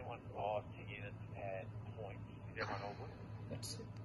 only won 5 tickets at points. Is everyone all good? That's it.